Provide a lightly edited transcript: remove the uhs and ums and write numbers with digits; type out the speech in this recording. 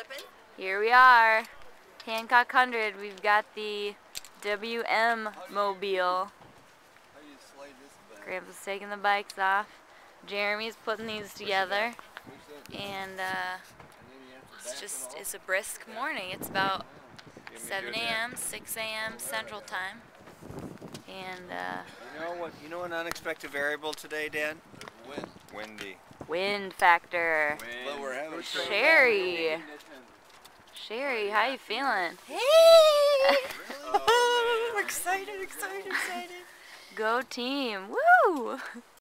Here we are, Hancock 100. We've got the WM mobile. Grandpa's taking the bikes off. Jeremy's putting these together, and it's a brisk morning. It's about 7 a.m., 6 a.m. Central Time, and you know an unexpected variable today, Dan? Wind. Windy. Wind factor. But we're having Sherry, how you feeling? Hey! Excited. Go team! Woo!